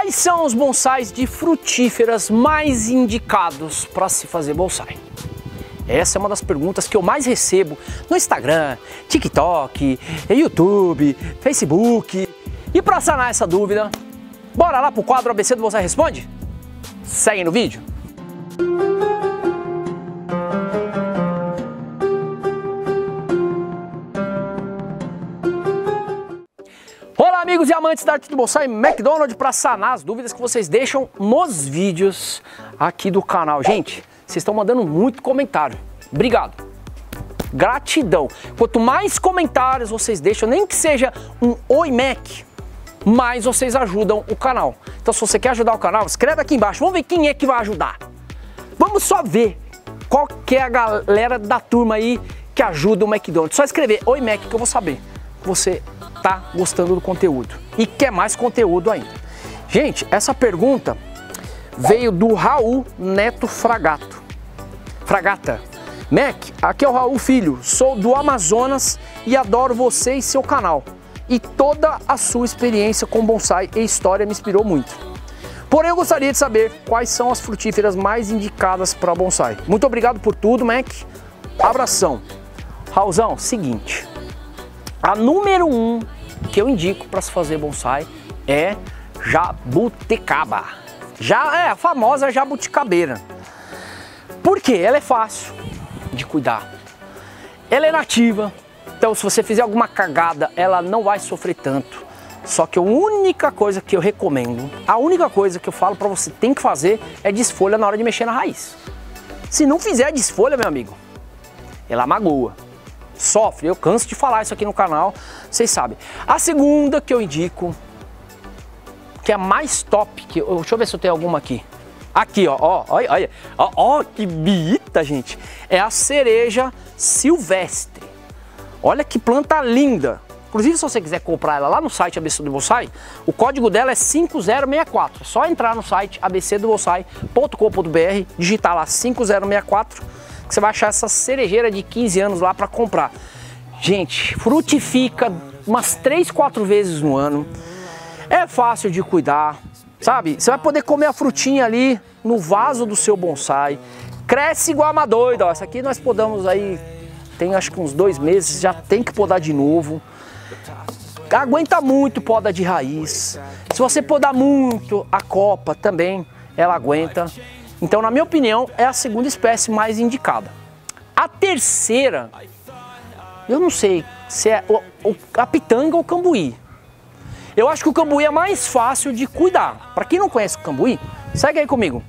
Quais são os bonsais de frutíferas mais indicados para se fazer bonsai? Essa é uma das perguntas que eu mais recebo no Instagram, TikTok, YouTube, Facebook. E para sanar essa dúvida, bora lá pro quadro ABC do Bonsai Responde? Segue no vídeo. Olá amigos e amantes da arte do bonsai, McDonald, para sanar as dúvidas que vocês deixam nos vídeos aqui do canal. Gente, vocês estão mandando muito comentário. Obrigado. Gratidão. Quanto mais comentários vocês deixam, nem que seja um Oi Mac, mais vocês ajudam o canal. Então se você quer ajudar o canal, escreve aqui embaixo. Vamos ver quem é que vai ajudar. Vamos só ver qual que é a galera da turma aí que ajuda o McDonald. Só escrever Oi Mac que eu vou saber que você tá gostando do conteúdo e quer mais conteúdo ainda. Gente, essa pergunta veio do Raul Neto Fragata. Mac, aqui é o Raul Filho, sou do Amazonas e adoro você e seu canal. E toda a sua experiência com bonsai e história me inspirou muito. Porém, eu gostaria de saber quais são as frutíferas mais indicadas para bonsai. Muito obrigado por tudo, Mac. Abração. Raulzão, seguinte. A número 1 que eu indico para se fazer bonsai é jabuticaba. Já é a famosa jabuticabeira. Por quê? Ela é fácil de cuidar. Ela é nativa. Então se você fizer alguma cagada, ela não vai sofrer tanto. Só que a única coisa que eu recomendo, a única coisa que eu falo para você tem que fazer é desfolha na hora de mexer na raiz. Se não fizer desfolha, meu amigo, ela magoa. Sofre, eu canso de falar isso aqui no canal, vocês sabem. A segunda que eu indico, que é a mais top, deixa eu ver se eu tenho alguma aqui. Aqui, olha, que bonita, gente. É a cereja silvestre. Olha que planta linda. Inclusive, se você quiser comprar ela lá no site ABC do Bonsai, o código dela é 5064. É só entrar no site abcdobonsai.com.br, digitar lá 5064. Você vai achar essa cerejeira de 15 anos lá para comprar. Gente, frutifica umas 3, 4 vezes no ano. É fácil de cuidar, sabe? Você vai poder comer a frutinha ali no vaso do seu bonsai. Cresce igual uma doida. Ó. Essa aqui nós podamos aí, tem acho que uns 2 meses, já tem que podar de novo. Aguenta muito poda de raiz. Se você podar muito a copa também, ela aguenta. Então, na minha opinião, é a segunda espécie mais indicada. A terceira, eu não sei se é a pitanga ou o cambuí. Eu acho que o cambuí é mais fácil de cuidar. Para quem não conhece o cambuí, segue aí comigo.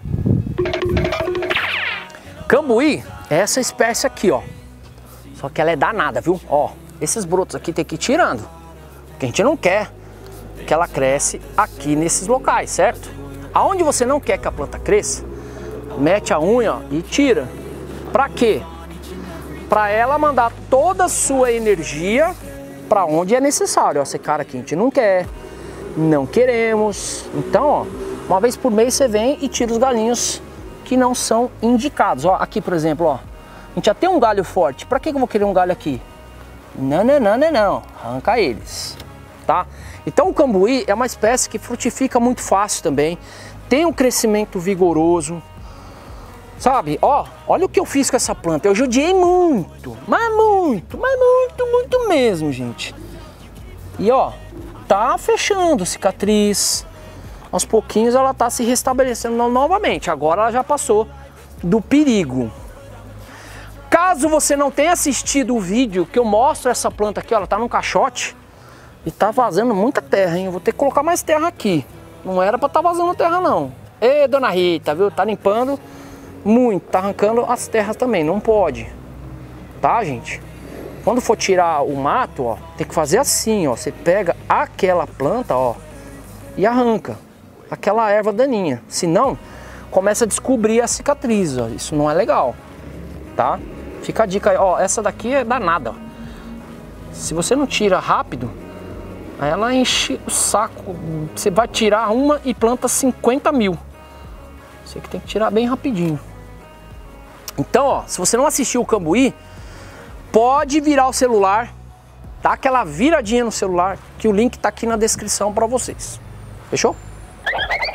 Cambuí é essa espécie aqui, ó. Só que ela é danada, viu? Ó, esses brotos aqui tem que ir tirando. Porque a gente não quer que ela cresça aqui nesses locais, certo? Aonde você não quer que a planta cresça, mete a unha e tira. Pra quê? Pra ela mandar toda a sua energia para onde é necessário. Ó, esse cara aqui a gente não quer, não queremos. Então, ó, uma vez por mês você vem e tira os galinhos que não são indicados. Ó, aqui, por exemplo, ó, a gente já tem um galho forte. Pra que eu vou querer um galho aqui? Não. Arranca eles, tá? Então o cambuí é uma espécie que frutifica muito fácil também. Tem um crescimento vigoroso. Sabe, ó, olha o que eu fiz com essa planta. Eu judiei muito, mas muito mesmo, gente. E ó, tá fechando cicatriz. Aos pouquinhos ela tá se restabelecendo novamente. Agora ela já passou do perigo. Caso você não tenha assistido o vídeo que eu mostro essa planta aqui, ó, ela tá num caixote e tá vazando muita terra, hein? Eu vou ter que colocar mais terra aqui. Não era pra tá vazando terra, não. Ê, dona Rita, viu? Tá limpando muito, tá arrancando as terras também, não pode, tá, gente? Quando for tirar o mato, ó, tem que fazer assim, ó, você pega aquela planta, ó, e arranca aquela erva daninha, senão começa a descobrir a cicatriz, ó, isso não é legal, tá? Fica a dica aí, ó, essa daqui é danada, ó. Se você não tira rápido, aí ela enche o saco, você vai tirar uma e planta 50 mil, você que tem que tirar bem rapidinho. Então, ó, se você não assistiu o cambuí, pode virar o celular, dá aquela viradinha no celular, que o link tá aqui na descrição para vocês. Fechou?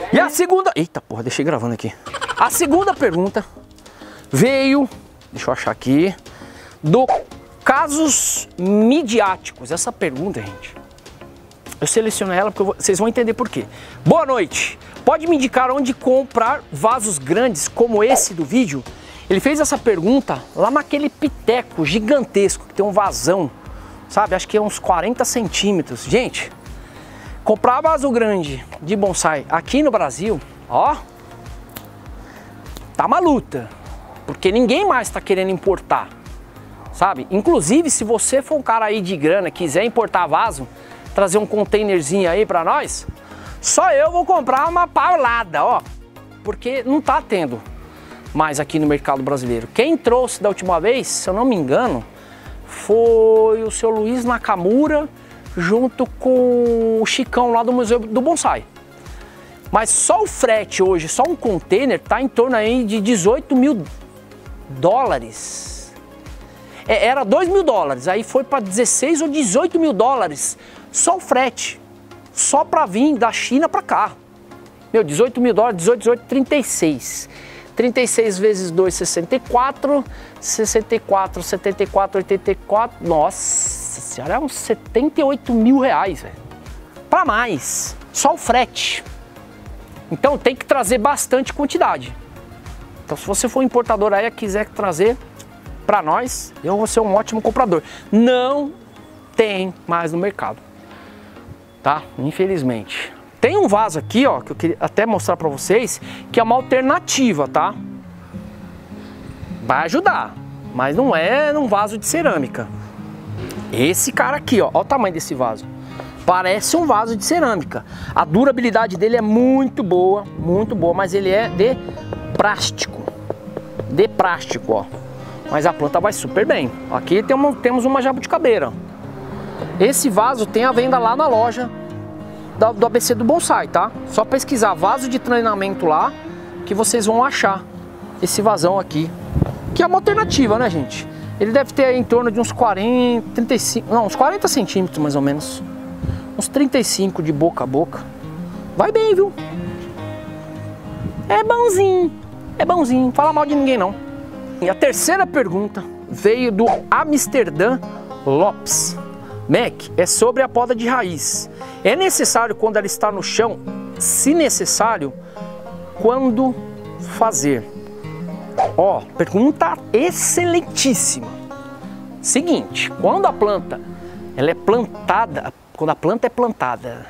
E a segunda... Eita porra, deixei gravando aqui. A segunda pergunta veio, deixa eu achar aqui, do casos midiáticos. Essa pergunta, gente, eu selecionei ela porque vocês vão entender por quê. Boa noite. Pode me indicar onde comprar vasos grandes como esse do vídeo? Ele fez essa pergunta lá naquele piteco gigantesco que tem um vasão, sabe? Acho que é uns 40 centímetros. Gente, comprar vaso grande de bonsai aqui no Brasil, ó, tá uma luta, porque ninguém mais tá querendo importar, sabe? Inclusive, se você for um cara aí de grana, quiser importar vaso, trazer um containerzinho aí pra nós, só eu vou comprar uma paulada, ó, porque não tá tendo mais aqui no mercado brasileiro. Quem trouxe da última vez, se eu não me engano, foi o seu Luiz Nakamura, junto com o Chicão lá do Museu do Bonsai. Mas só o frete hoje, só um container, tá em torno aí de 18 mil dólares. Era 2 mil dólares, aí foi para 16 ou 18 mil dólares, só o frete. Só para vir da China para cá. Meu, 18 mil dólares, 18, 36. 36 vezes 2, 64. 64, 74, 84. Nossa senhora, é uns 78 mil reais, velho. Para mais. Só o frete. Então tem que trazer bastante quantidade. Então se você for importador aí e quiser trazer para nós, eu vou ser um ótimo comprador. Não tem mais no mercado. Tá? Infelizmente. Tem um vaso aqui, ó, que eu queria até mostrar pra vocês, que é uma alternativa, tá? Vai ajudar, mas não é um vaso de cerâmica. Esse cara aqui, ó, olha o tamanho desse vaso. Parece um vaso de cerâmica. A durabilidade dele é muito boa, mas ele é de plástico. De plástico, ó. Mas a planta vai super bem. Aqui temos uma jabuticabeira. Esse vaso tem a venda lá na loja do ABC do Bonsai, tá? Só pesquisar vaso de treinamento lá que vocês vão achar esse vasão aqui, que é uma alternativa, né, gente? Ele deve ter aí em torno de uns 40, 35, não, uns 40 centímetros mais ou menos. Uns 35 de boca a boca. Vai bem, viu? É bonzinho, não fala mal de ninguém não. E a terceira pergunta veio do Amsterdã Lopes. Mac, é sobre a poda de raiz. É necessário quando ela está no chão? Se necessário, quando fazer? Ó, pergunta excelentíssima. Seguinte, quando a planta ela é plantada, quando a planta é plantada,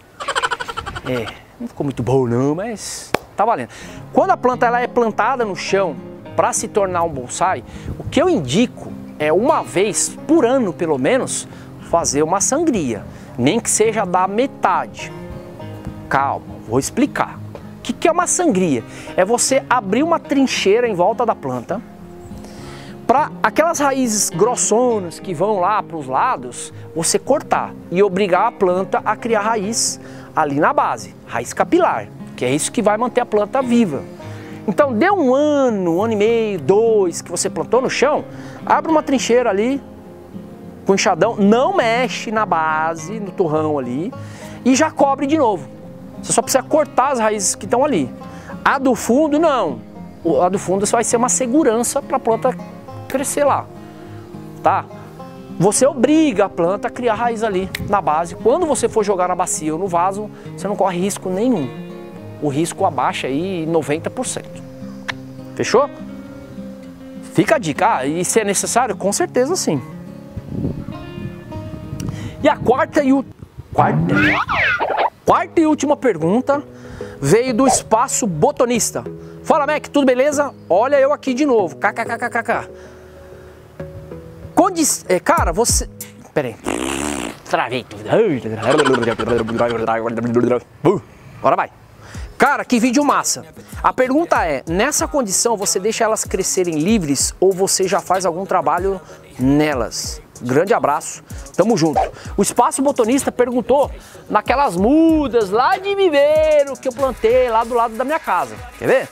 não ficou muito bom não, mas tá valendo. Quando a planta ela é plantada no chão para se tornar um bonsai, o que eu indico é uma vez por ano, pelo menos, fazer uma sangria, nem que seja da metade. Calma, vou explicar. O que é uma sangria? É você abrir uma trincheira em volta da planta, para aquelas raízes grossonas que vão lá para os lados, você cortar e obrigar a planta a criar raiz ali na base, raiz capilar, que é isso que vai manter a planta viva. Então deu um ano e meio, 2 que você plantou no chão, abre uma trincheira ali, com enxadão, não mexe na base, no torrão ali, e já cobre de novo. Você só precisa cortar as raízes que estão ali. A do fundo, não. A do fundo vai ser uma segurança para a planta crescer lá, tá? Você obriga a planta a criar raiz ali na base. Quando você for jogar na bacia ou no vaso, você não corre risco nenhum. O risco abaixa aí 90%. Fechou? Fica a dica. Ah, e se é necessário? Com certeza sim. E a quarta e última pergunta veio do Espaço Botonista. Fala, Mac, tudo beleza? Olha eu aqui de novo. KKKKK. Cara, você... Pera aí. Travei tudo. Agora vai. Cara, que vídeo massa. A pergunta é, nessa condição você deixa elas crescerem livres ou você já faz algum trabalho nelas? Grande abraço, tamo junto. O Espaço Botonista perguntou naquelas mudas lá de viveiro que eu plantei lá do lado da minha casa. Quer ver?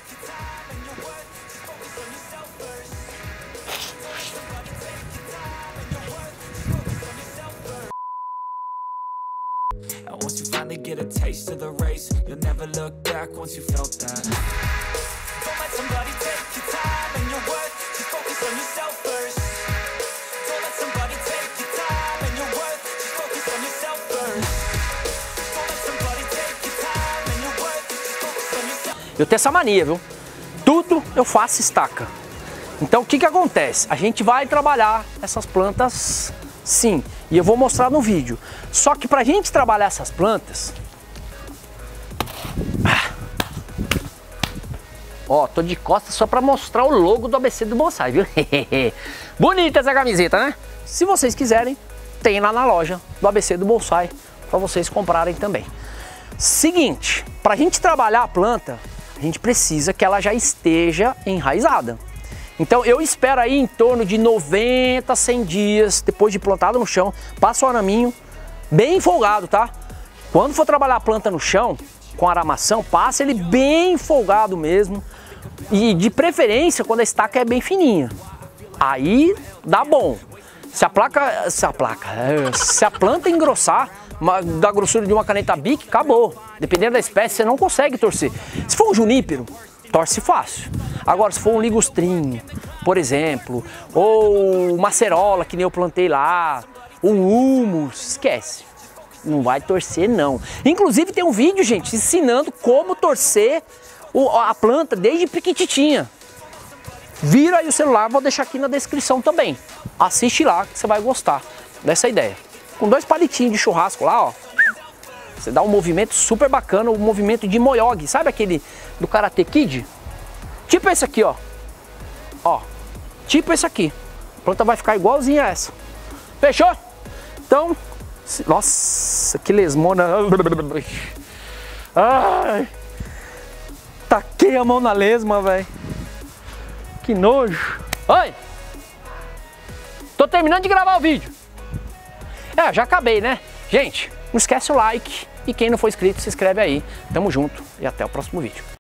taste of the race. You'll never look back once you felt that. Don't let somebody take your time and your worth. Just focus on yourself first. Don't let somebody take your time and your worth. Just focus on yourself first. Don't let somebody take your time and your worth. Just focus on yourself. Eu tenho essa mania, viu? Tudo eu faço estaca. Então o que que acontece? A gente vai trabalhar essas plantas, sim, e eu vou mostrar no vídeo. Só que pra gente trabalhar essas plantas, ó, tô de costas só pra mostrar o logo do ABC do Bonsai, viu? Bonita essa camiseta, né? Se vocês quiserem, tem lá na loja do ABC do Bonsai pra vocês comprarem também. Seguinte, pra gente trabalhar a planta, a gente precisa que ela já esteja enraizada. Então eu espero aí em torno de 90 a 100 dias depois de plantado no chão, passa o araminho bem folgado, tá? Quando for trabalhar a planta no chão com aramação, passa ele bem folgado mesmo, e de preferência quando a estaca é bem fininha. Aí dá bom. Se a planta engrossar da grossura de uma caneta Bic, acabou. Dependendo da espécie, você não consegue torcer. Se for um junípero, torce fácil. Agora, se for um ligustrinho, por exemplo, ou uma acerola, que nem eu plantei lá, um humus, esquece. Não vai torcer, não. Inclusive, tem um vídeo, gente, ensinando como torcer a planta desde pequititinha. Vira aí o celular, vou deixar aqui na descrição também. Assiste lá que você vai gostar dessa ideia. Com 2 palitinhos de churrasco lá, ó. Você dá um movimento super bacana, o movimento de moyogi. Sabe aquele do Karate Kid? Tipo esse aqui, ó. Ó, tipo esse aqui. A planta vai ficar igualzinha a essa. Fechou? Então, nossa, que lesmona. Ai, taquei a mão na lesma, velho. Que nojo. Oi! Tô terminando de gravar o vídeo. Já acabei, né? Gente, não esquece o like. E quem não for inscrito, se inscreve aí. Tamo junto e até o próximo vídeo.